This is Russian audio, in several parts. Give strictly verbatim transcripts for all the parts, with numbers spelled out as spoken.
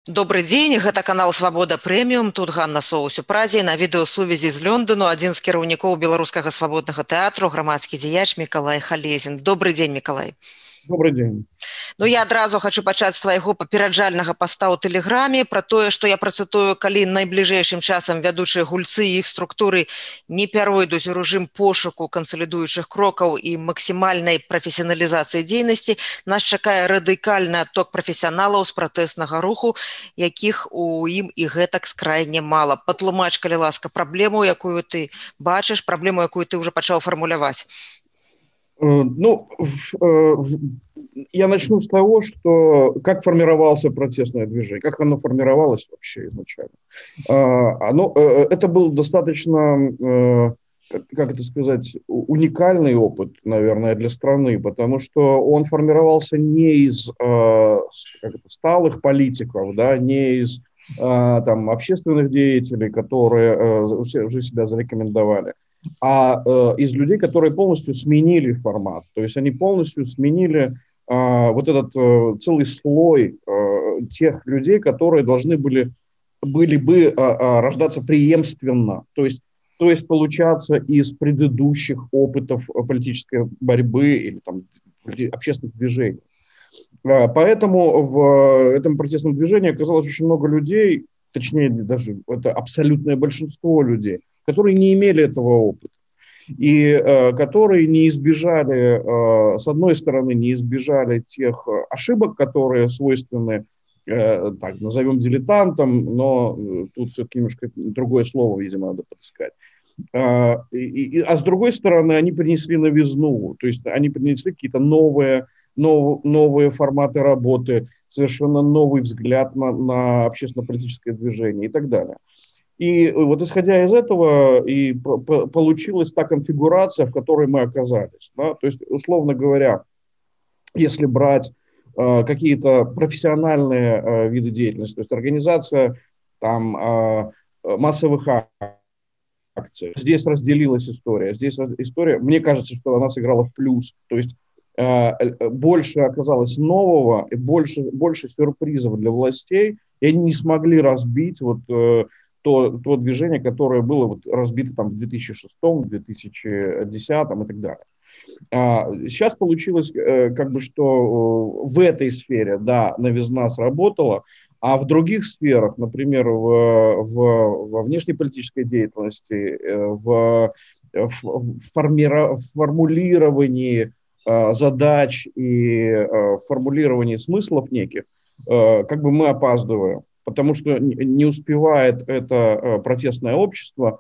Добрый дзень, гэта канал Свабода Прэміум. Тут Ганна Соус у Празе. На відэасувязі з Лёндану адзін з кіраўнікоў беларускага свабоднага тэатру, грамадскі дзеяч Мікалай Халезін. Добрый дзень, Мікалай. Добрый день. Ну, я адразу хочу пачаць з свайго папераджальнага паста ў тэлеграме пра тое, што я працытую, калі найбліжэйшым часам вядучыя гульцы і іх структуры не пяройдуць у рэжым пошуку кансалідуючых крокаў і максімальнай прафесіяналізацыі дзейнасці, нас чакае радыкальны адток прафесіяналаў з пратэснага руху, якіх у ім і гэтак скрайне мала. Патлумач, калі ласка, праблему, якую ты бачыш, праблему, якую ты ўжо пачаў фармуляваць. Ну, я начну с того, что как формировался протестное движение, как оно формировалось вообще изначально. Оно, это был достаточно, как это сказать, уникальный опыт, наверное, для страны, потому что он формировался не из как это, сталых политиков, да, не из там, общественных деятелей, которые уже себя зарекомендовали, а э, из людей, которые полностью сменили формат. То есть они полностью сменили э, вот этот э, целый слой э, тех людей, которые должны были, были бы э, э, рождаться преемственно. То есть, то есть получаться из предыдущих опытов политической борьбы или там, общественных движений. Э, поэтому в этом протестном движении оказалось очень много людей, точнее даже это абсолютное большинство людей, которые не имели этого опыта и э, которые не избежали, э, с одной стороны, не избежали тех ошибок, которые свойственны, э, так, назовем дилетантам, но тут все-таки немножко другое слово, видимо, надо подыскать. Э, и, и, а с другой стороны, они принесли новизну, то есть они принесли какие-то новые, нов, новые форматы работы, совершенно новый взгляд на, на общественно-политическое движение и так далее. И вот исходя из этого и получилась та конфигурация, в которой мы оказались. Да? То есть, условно говоря, если брать э, какие-то профессиональные э, виды деятельности, то есть организация там, э, массовых акций, здесь разделилась история. Здесь история, мне кажется, что она сыграла в плюс. То есть э, больше оказалось нового и больше, больше сюрпризов для властей, и они не смогли разбить вот... Э, То, то движение, которое было вот разбито там в две тысячи шестом, две тысячи десятом и так далее. А, сейчас получилось, э, как бы, что э, в этой сфере, да, новизна сработала, а в других сферах, например, в, в, во внешнеполитической деятельности, э, в, в, формира, в формулировании э, задач и э, формулировании смыслов неких, э, как бы мы опаздываем. Потому что не успевает это протестное общество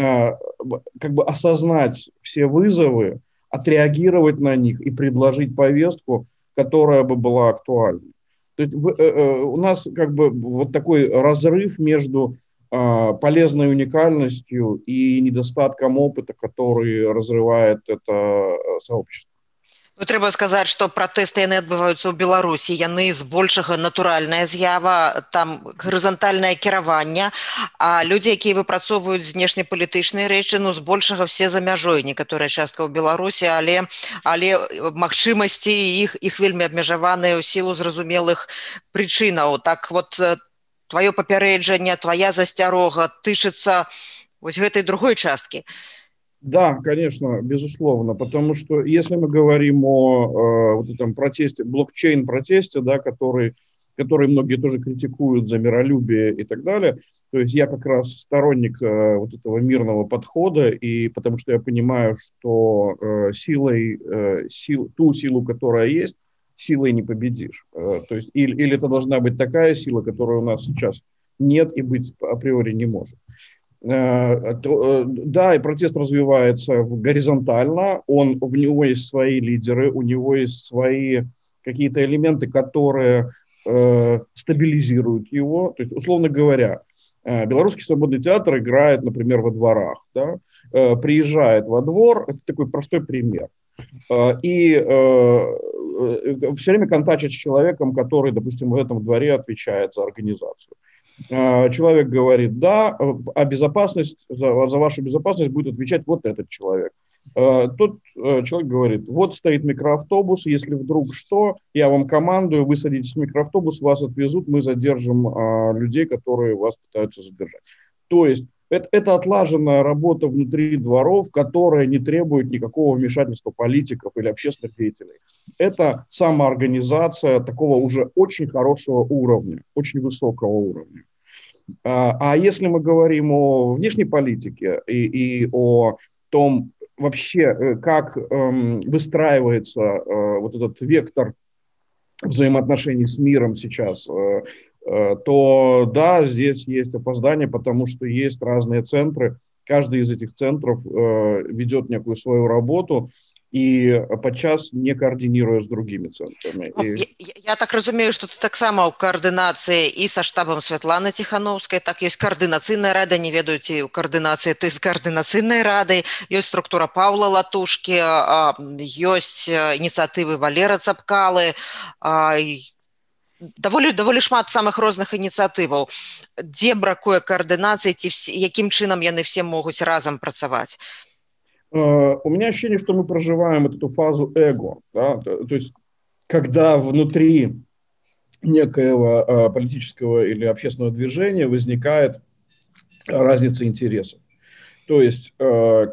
как бы осознать все вызовы, отреагировать на них и предложить повестку, которая бы была актуальна. То есть у нас как бы вот такой разрыв между полезной уникальностью и недостатком опыта, который разрывает это сообщество. Ну, трэба сказаць, што пратэсты яны адбываюцца ў Беларусі, яны збольшага натуральная з'ява, там гарызантальнае кіраванне, а людзі, якія выпрацоўваюць знешнепалітычныя рэчы, ну, збольшага все за мяжой, некаторая частка ў Беларусі, але, але магчымасці іх, іх вельмі абмежаваныя ў сілу зразумелых прычынаў. Так вот, тваё папярэджанне, твая засцярога тычыцца вось гэтай другой часткі. Да, конечно, безусловно, потому что если мы говорим о э, вот этом протесте, блокчейн-протесте, да, который, который многие тоже критикуют за миролюбие и так далее, то есть я как раз сторонник э, вот этого мирного подхода, и потому что я понимаю, что э, силой, э, сил, ту силу, которая есть, силой не победишь. Э, то есть или, или это должна быть такая сила, которой у нас сейчас нет и быть априори не может. Да, и протест развивается горизонтально, он, у него есть свои лидеры, у него есть свои какие-то элементы, которые э, стабилизируют его. То есть, условно говоря, э, Белорусский свободный театр играет, например, во дворах, да? э, приезжает во двор, это такой простой пример, э, и э, э, все время контактит с человеком, который, допустим, в этом дворе отвечает за организацию. Человек говорит, да, а безопасность, за, за вашу безопасность будет отвечать вот этот человек. Э, Тот э, человек говорит, вот стоит микроавтобус, если вдруг что, я вам командую, вы садитесь в микроавтобус, вас отвезут, мы задержим а, людей, которые вас пытаются задержать. То есть это, это отлаженная работа внутри дворов, которая не требует никакого вмешательства политиков или общественных деятелей. Это самоорганизация такого уже очень хорошего уровня, очень высокого уровня. А, а если мы говорим о внешней политике и, и о том вообще, как эм, выстраивается э, вот этот вектор взаимоотношений с миром сейчас, э, э, то да, здесь есть опоздание, потому что есть разные центры. Каждый из этих центров э, ведет некую свою работу и подчас не координируя с другими центрами. Ну, И... я, я я так разумею, што ты таксама ў каардынацыі і са штабам Святланы Ціхановскай, так ёсць каардынацыйная рада, не ведаю, ці ў каардынацыі ты з каардынацыйнай радай, ёсць структура Паўла Латушкі, а, ёсць ініцыятывы Валера Цапкалы, а, і даволі даволі шмат самых розных ініцыятываў. Дзе бракуе каардынацыі, ці всі, якім чынам яны все могуць разам працаваць? У меня ощущение, что мы проживаем эту фазу эго, да? То есть когда внутри некоего э, политического или общественного движения возникает разница интересов. То есть э,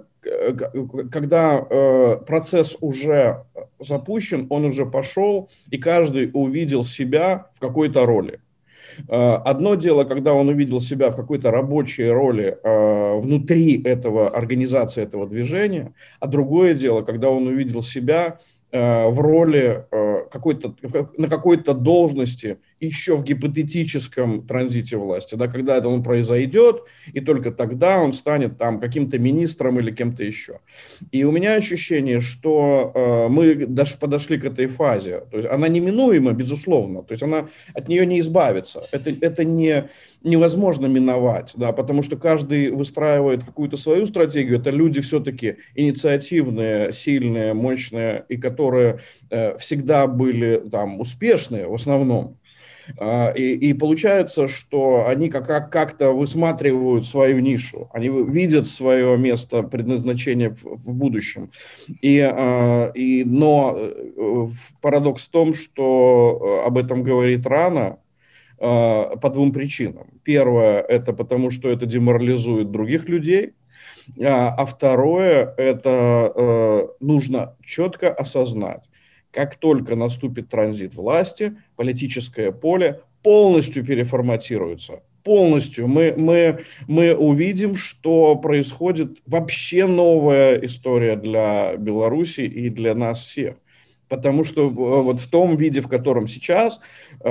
когда э, процесс уже запущен, он уже пошел, и каждый увидел себя в какой-то роли. Одно дело, когда он увидел себя в какой-то рабочей роли э, внутри этого организации, этого движения, а другое дело, когда он увидел себя э, в роли э, какой-то, на какой-то должности еще в гипотетическом транзите власти, да, когда это он произойдет, и только тогда он станет там каким-то министром или кем-то еще. И у меня ощущение, что э, мы даже подошли к этой фазе. То есть она неминуема, безусловно, то есть она, от нее не избавиться. Это, это не, невозможно миновать, да, потому что каждый выстраивает какую-то свою стратегию. Это люди все-таки инициативные, сильные, мощные, и которые э, всегда были там успешные в основном. И, и получается, что они как, как, как-то высматривают свою нишу, они видят свое место предназначения в, в будущем. И, и, но парадокс в том, что об этом говорить рано по двум причинам. Первое, это потому, что это деморализует других людей. А второе, это нужно четко осознать. Как только наступит транзит власти, политическое поле полностью переформатируется. Полностью. Мы, мы, мы увидим, что происходит вообще новая история для Беларуси и для нас всех. Потому что вот в том виде, в котором сейчас,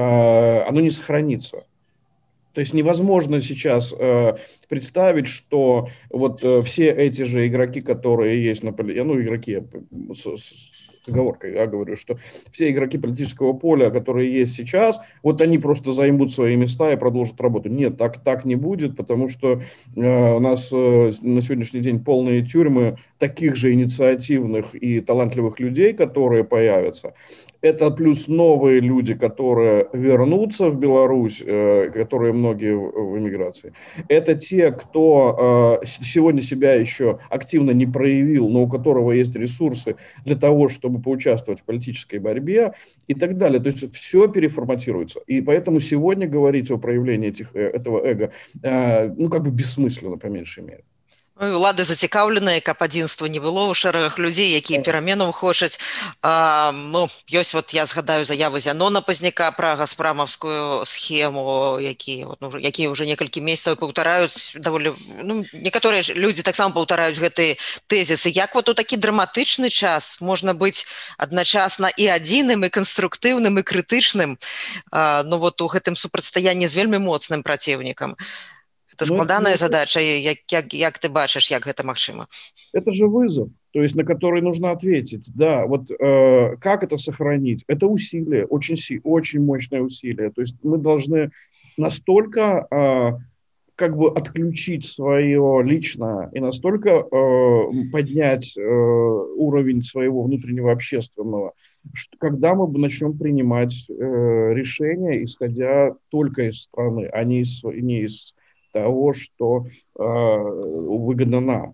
оно не сохранится. То есть невозможно сейчас э, представить, что вот э, все эти же игроки, которые есть на поле, ну игроки с, с оговоркой, я говорю, что все игроки политического поля, которые есть сейчас, вот они просто займут свои места и продолжат работу. Нет, так, так не будет, потому что э, у нас э, на сегодняшний день полные тюрьмы таких же инициативных и талантливых людей, которые появятся. Это плюс новые люди, которые вернутся в Беларусь, э, которые многие в, в эмиграции. Это те, кто э, сегодня себя еще активно не проявил, но у которого есть ресурсы для того, чтобы поучаствовать в политической борьбе и так далее. То есть все переформатируется. И поэтому сегодня говорить о проявлении этих, этого эго, э, ну, как бы бессмысленно, по меньшей мере. Ну, улады зацікаўленыя, каб адзінства не было ў шэрагах людзей, якія пераменаў хочуць. А, ну, ёсць, вот я згадаю заяву Зянона Пазняка пра газпрамаўскую схему, які, вот, ну, якія ўжо некалькі месяцаў паўтараюць даволі, ну, некаторыя людзі таксама паўтараюць гэтыя тэзісы. Як вот у такі драматычны час можна быць адначасна і адзіным, і канструктыўным, і крытычным, а, ну, вот у гэтым супрацьстаянні з вельмі моцным праціўнікам? Это складаная ну, задача, як, як, як ты бачишь, як это магчыма? Это же вызов, то есть на который нужно ответить. Да, вот э, как это сохранить? Это усилие, очень, очень мощное усилие. То есть мы должны настолько э, как бы отключить свое личное и настолько э, поднять э, уровень своего внутреннего общественного, что когда мы начнем принимать э, решения, исходя только из страны, а не из, не из того, что э, выгодно нам.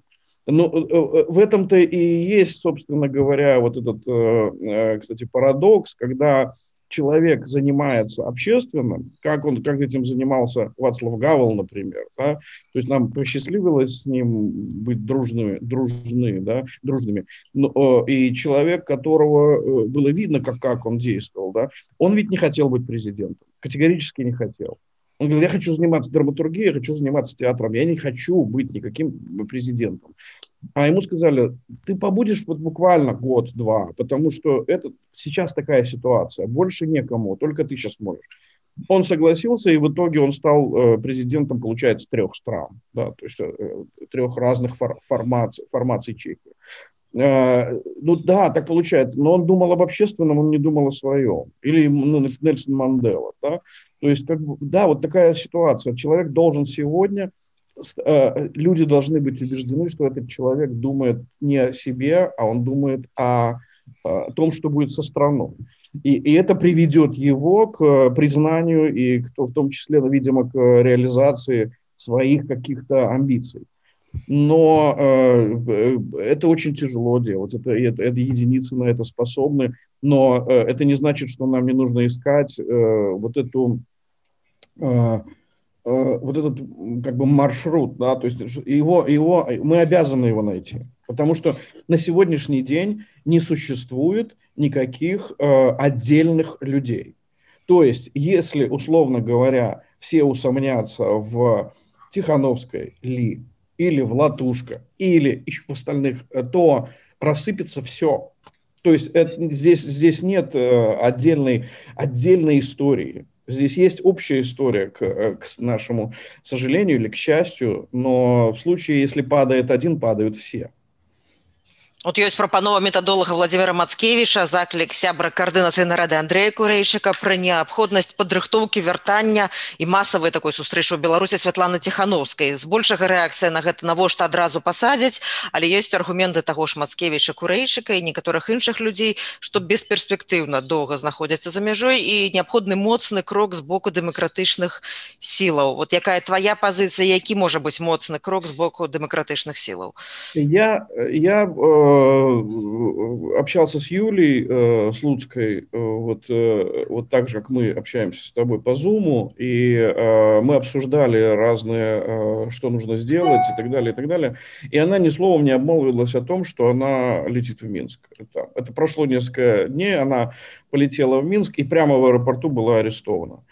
Ну, в этом-то и есть, собственно говоря, вот этот, кстати, парадокс, когда человек занимается общественным, как он, как этим занимался Вацлав Гавел, например, да? То есть нам посчастливилось с ним быть дружными, дружны, да? дружными, но, и человек, которого было видно, как, как он действовал, да? Он ведь не хотел быть президентом, категорически не хотел. Он говорил, я хочу заниматься драматургией, я хочу заниматься театром, я не хочу быть никаким президентом. А ему сказали, ты побудешь вот буквально год-два, потому что это сейчас такая ситуация, больше некому, только ты сейчас можешь. Он согласился, и в итоге он стал президентом, получается, трех стран, да, то есть трех разных фор- формаций, формаций Чехии. Ну да, так получается, но он думал об общественном, он не думал о своем. Или ну, Нельсон Мандела, да. То есть, как бы, да, вот такая ситуация. Человек должен сегодня, люди должны быть убеждены, что этот человек думает не о себе, а он думает о, о том, что будет со страной. И, и это приведет его к признанию и к, в том числе, видимо, к реализации своих каких-то амбиций. Но э, это очень тяжело делать, это, это, это единицы на это способны, но э, это не значит, что нам не нужно искать э, вот эту... Э, вот этот как бы маршрут, да, то есть его, его, мы обязаны его найти, потому что на сегодняшний день не существует никаких э, отдельных людей. То есть, если, условно говоря, все усомнятся в Тихановской ли, или в Латушко, или еще в остальных, то рассыпется все. То есть это, здесь, здесь нет э, отдельной, отдельной истории. Здесь есть общая история, к, к нашему сожалению или к счастью, но в случае, если падает один, падают все. От ёсць прапанова метадолага Владзіміра Мацкевіча, заклік сябра каардынацыйнай рады Андрэя Курэйчыка пра неабходнасць падрыхтоўкі вяртання і масавай такой сустрэчы ў Беларусі Святланы Ціхановскай. Збольшага рэакцыя на гэта навошта адразу пасадзяць, але ёсць аргументы таго ж Мацкевіча, Курэйчыка і некаторых іншых людзей, што бесперспектыўна доўга знаходзяцца за мяжой і неабходны моцны крок з боку дэмакратычных сілаў. Вот якая твоя пазіцыя, які можа быць моцны крок з боку дэмакратычных сілаў? Я, я э, общался с Юлей э, Слуцкой, э, вот, э, вот так же, как мы общаемся с тобой по Зуму, и э, мы обсуждали разные, э, что нужно сделать и так далее, и так далее. И она ни словом не обмолвилась о том, что она летит в Минск. Это, это прошло несколько дней, она полетела в Минск и прямо в аэропорту была арестована.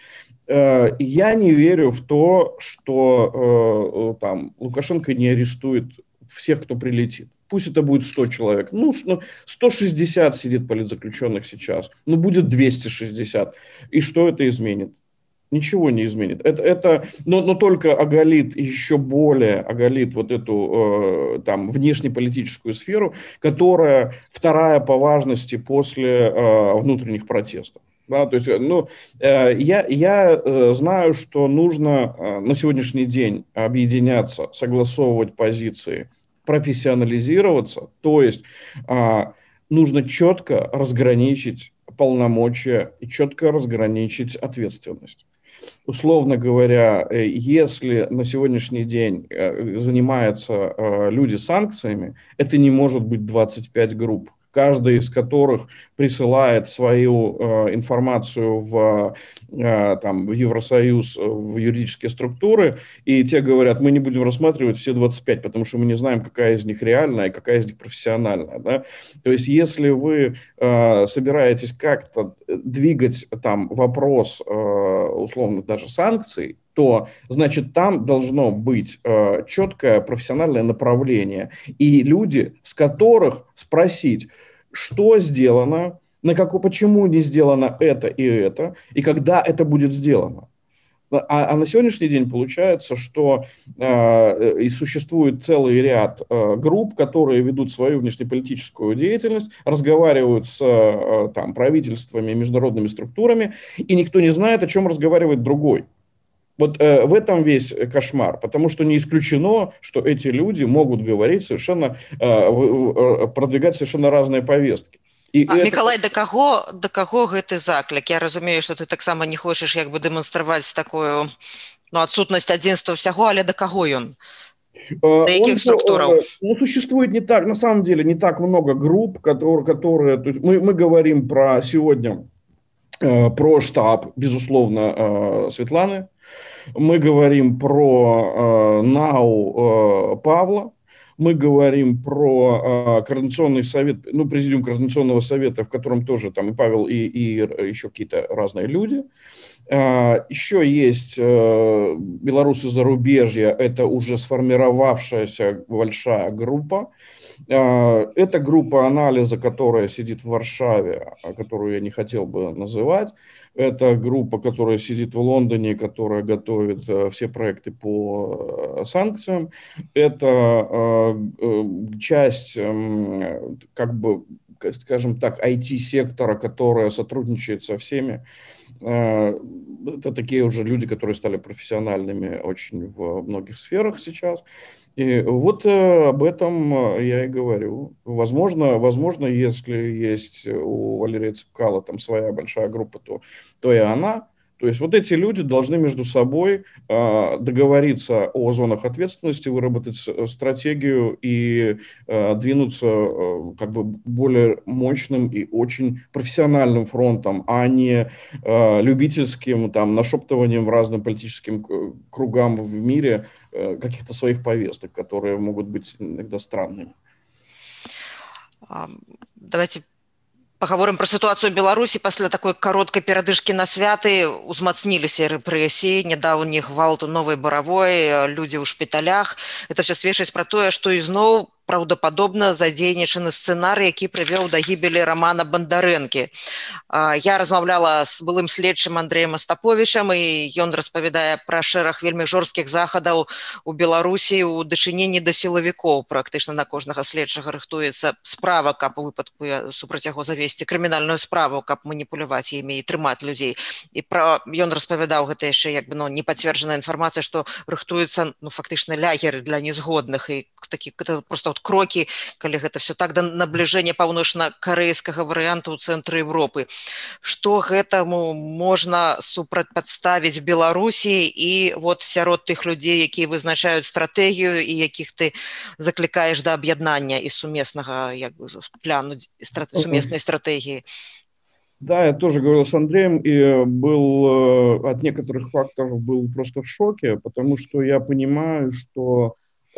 Я не верю в то, что э, там Лукашенко не арестует всех, кто прилетит. Пусть это будет сто человек. Ну, сто шестьдесят сидит политзаключенных сейчас. Ну, будет двести шестьдесят. И что это изменит? Ничего не изменит. Это, это но, но только оголит, еще более оголит вот эту э, там, внешнеполитическую сферу, которая вторая по важности после э, внутренних протестов. Да, то есть, ну, э, я, я э, знаю, что нужно э, на сегодняшний день объединяться, согласовывать позиции, профессионализироваться, то есть э, нужно четко разграничить полномочия и четко разграничить ответственность. Условно говоря, если на сегодняшний день занимаются люди санкциями, это не может быть двадцать пять групп, каждая из которых присылает свою э, информацию в, э, там, в Евросоюз, в юридические структуры, и те говорят, мы не будем рассматривать все двадцать пять, потому что мы не знаем, какая из них реальная и какая из них профессиональная. Да? То есть, если вы э, собираетесь как-то двигать там, вопрос, э, условно, даже санкций, то, значит, там должно быть э, четкое профессиональное направление. И люди, с которых спросить, что сделано, на как, почему не сделано это и это, и когда это будет сделано. А, а на сегодняшний день получается, что э, и существует целый ряд э, групп, которые ведут свою внешнеполитическую деятельность, разговаривают с э, там, правительствами, международными структурами, и никто не знает, о чем разговаривает другой. Вот э, в этом весь кошмар, потому что не исключено, что эти люди могут говорить совершенно, э, продвигать совершенно разные повестки. І а, это... Мікалай, да каго, да каго гэты заклік? Я разумею, што ты таксама не хочаш як бы дэманстраваць такую ну, адсутнасць адзінства ўсяго, але да каго ён? Да Он, якіх структураў? ну, существует не так, на самом деле, не так много групп, которые, которые то есть мы, мы говорим про сегодня, про штаб, безусловно, Светланы, мы говорим про НАУ Павла, мы говорим про Координационный совет, ну, президиум Координационного совета, в котором тоже там и Павел, и, и еще какие-то разные люди. Еще есть белорусы зарубежья, это уже сформировавшаяся большая группа. Это группа анализа, которая сидит в Варшаве, которую я не хотел бы называть. Это группа, которая сидит в Лондоне, которая готовит все проекты по санкциям. Это часть, как бы, скажем так, ай ти-сектора, которая сотрудничает со всеми. Это такие уже люди, которые стали профессиональными очень в многих сферах сейчас. И вот об этом я и говорю. Возможно, возможно, если есть у Валерия Цепкала там своя большая группа, то, то и она. То есть вот эти люди должны между собой э, договориться о зонах ответственности, выработать стратегию и э, двинуться э, как бы более мощным и очень профессиональным фронтом, а не э, любительским там нашептыванием разным политическим кругам в мире э, каких-то своих повесток, которые могут быть иногда странными. Давайте паговорым пра сітуацыю ў Беларусі. Пасля такой кароткай перадышкі на святы узмацніліся рэпрэсіі, нядаўні гвалт у Новай Баравой, людзі ў шпіталях. Это все сведчыць пра тое, што ізноў праўдападобна задзейнічаны сцэнарый, які прывёў да гібелі Рамана Бандарэнкі. Я размаўляла з былым следчым Андрэем Астаповічам, і ён распавядае пра шэраг вельмі жорсткіх захадаў у Беларусі у дачыненні да сілавікоў. Практычна на кожнага следчага рыхтуецца справа, каб у выпадку супраць яго завесці крымінальную справу, каб маніпуляваць імі і трымаць людзей. І пра ён распавядаў, гэта яшчэ як бы ну непацверджаная інфармацыя, што рыхтуецца ну фактычна лягеры для нязгодных, і такі просто крокі, калі гэта все так да набліжэння паўночна-карэйскага варыянту ў цэнтры Европы. Што гэтаму можна супрацьпадставіць Беларусі і вот сярод тых людзей, якія вызначаюць стратэгію і якіх ты заклікаеш да аб'яднання і сумеснага як бы пляну сумеснай стратэгіі? Да, я тоже говорил с Андреем и был от некоторых факторов был просто в шоке, потому что я понимаю, что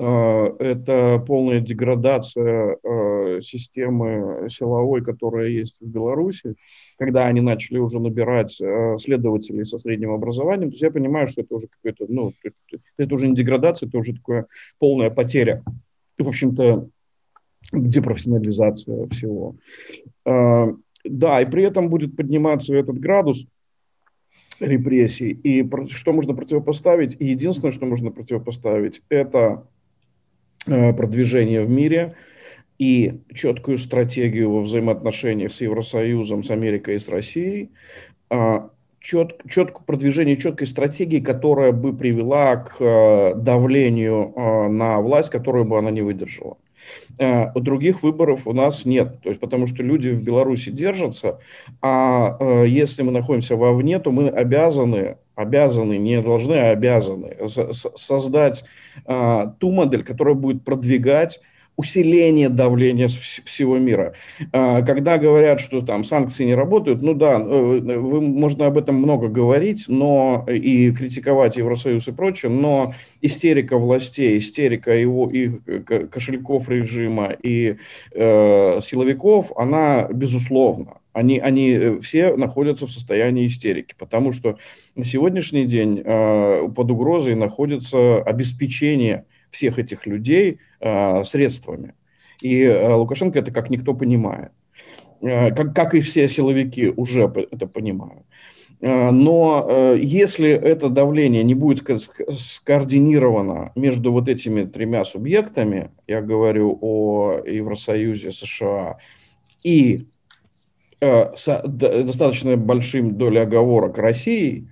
это полная деградация э, системы силовой, которая есть в Беларуси, когда они начали уже набирать э, следователей со средним образованием. То есть я понимаю, что это уже какое-то, ну, это уже не деградация, это уже такая полная потеря, в общем-то, депрофессионализация всего. Э, да, и при этом будет подниматься этот градус репрессий. И что можно противопоставить? И единственное, что можно противопоставить, это продвижение в мире и четкую стратегию во взаимоотношениях с Евросоюзом, с Америкой и с Россией, чет, четкое продвижение четкой стратегии, которая бы привела к давлению на власть, которую бы она не выдержала. Других выборов у нас нет, то есть потому что люди в Беларуси держатся, а если мы находимся вовне, то мы обязаны, обязаны, не должны, а обязаны создать ту модель, которая будет продвигать усиление давления всего мира. Когда говорят, что там санкции не работают, ну да, вы, можно об этом много говорить, но и критиковать Евросоюз и прочее, но истерика властей, истерика его, их кошельков режима и э, силовиков, она безусловна. Они, они все находятся в состоянии истерики, потому что на сегодняшний день э, под угрозой находится обеспечение всех этих людей э, средствами. И э, Лукашенко это как никто понимает. Э, как, как и все силовики уже это понимают. Э, но э, если это давление не будет скоординировано между вот этими тремя субъектами, я говорю о Евросоюзе, США и э, со, достаточно большим долей оговорок России,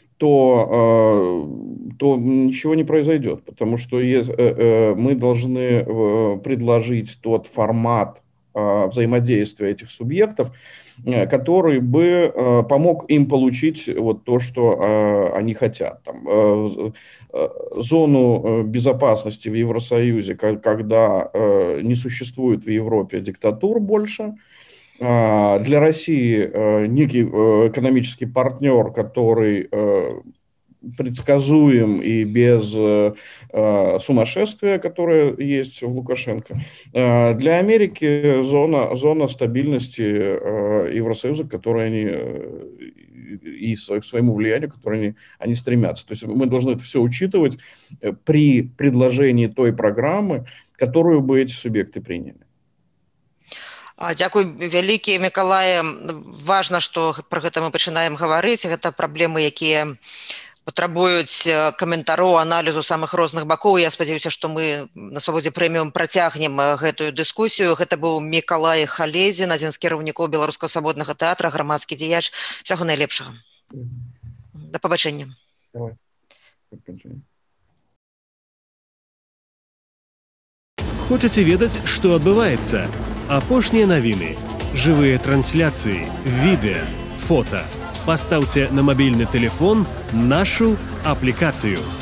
то, то ничего не произойдет, потому что мы должны предложить тот формат взаимодействия этих субъектов, который бы помог им получить вот то, что они хотят. Там, зону безопасности в Евросоюзе, когда не существует в Европе диктатур больше. Для России некий экономический партнер, который предсказуем и без э, сумасшествия, которое есть в Лукашенко. Э, для Америки зона, зона стабильности э, Евросоюза, к которой они э, и к своему влиянию, к которой они, они стремятся. То есть мы должны это все учитывать при предложении той программы, которую бы эти субъекты приняли. Дзякуй вялікі, Мікалае. Важна, што пра гэта мы пачынаем гаварыць. Гэта праблемы, якія патрабуюць каментароў, аналізу самых розных бакоў. Я спадзяюся, што мы на Свабодзе прэміум працягнем гэтую дыскусію. Гэта быў Мікалай Халезін, адзін з кіраўнікоў Беларускага свабоднага тэатра, грамадскі дзеяч. Усяго найлепшага. Да пабачэння. Давай. Хочаце ведаць, што адбываецца? Апошнія навіны, жывыя трансляцыі, відэа, фота. Пастаўце на мабільны тэлефон нашу аплікацыю.